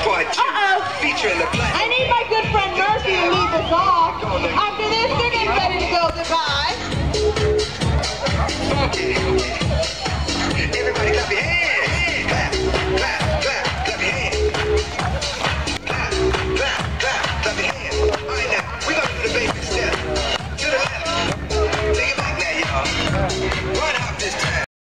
Squad 2 featuring the black. I need my good friend Murphy to lead us off. After this, they're getting ready to go goodbye. Funky. Everybody clap your hands.